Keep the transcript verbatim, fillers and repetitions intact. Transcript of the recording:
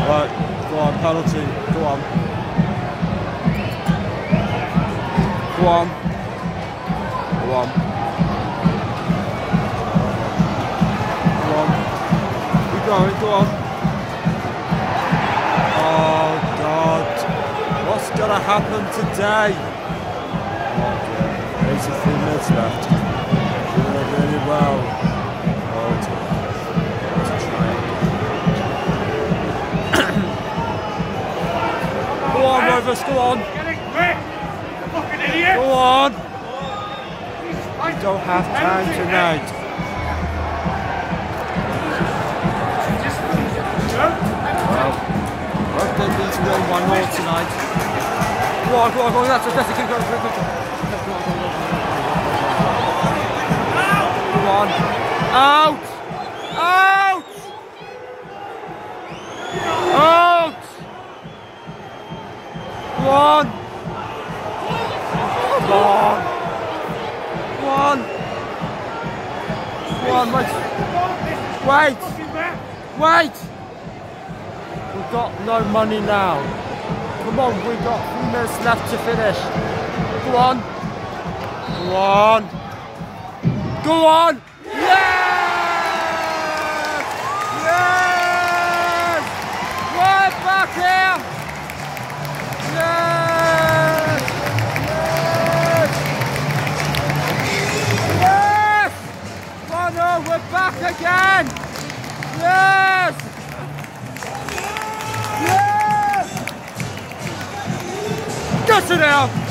Right, go on, penalty, go on. Go on. Go on. Go on. Keep going, go on. Oh God. What's gonna happen today? Oh dear. eighty-three minutes left. Doing it really well. Oh dear. Let's try it. Go on, Rovers, go on. Get it quick! You fucking idiot! Go on. We don't have time tonight. Well, both they need to win one more tonight. Go on, go on, go on, that's it, that's it, keep going, keep going, keep going. Go on. Out! Out! Out! Go on! Come on! Go on! Go on, wait! Wait! Wait! We've got no money now. Come on, we've got three minutes left to finish. Go on! Go on! Go on! Yes! Yes! We're back here! Yes! Yes! Yes! Oh no, we're back again! Yes! Yes! Get it out!